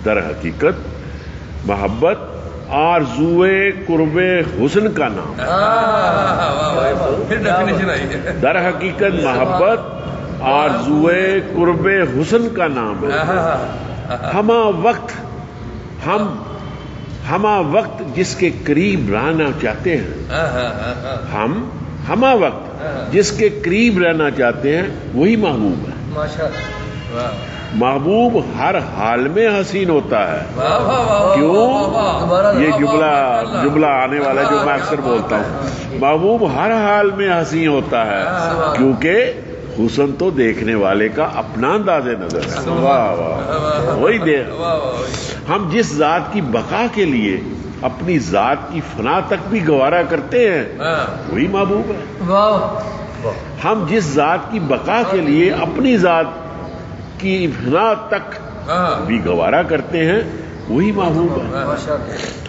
در حقیقت محبت آرزوئے قرب حسن کا نام ہے. در حقیقت محبت آرزوئے قرب حسن کا نام ہے. ہما وقت جس کے قریب رہنا چاہتے ہیں، ہما وقت جس کے قریب رہنا چاہتے ہیں وہی محبوب ہے. محبوب ہر حال میں حسین ہوتا ہے. کیوں؟ یہ جملہ آنے والا جو میں اکثر بولتا ہوں. محبوب ہر حال میں حسین ہوتا ہے کیونکہ حسن تو دیکھنے والے کا اپنا انداز نظر ہے. واہ واہ، وہی دیکھ. ہم جس ذات کی بقا کے لیے اپنی ذات کی فنا تک بھی گوارا کرتے ہیں وہی محبوب ہے. ہم جس ذات کی بقا کے لیے اپنی ذات کی فنا تک بھی گوارا کرتے ہیں وہی محبوب ہے.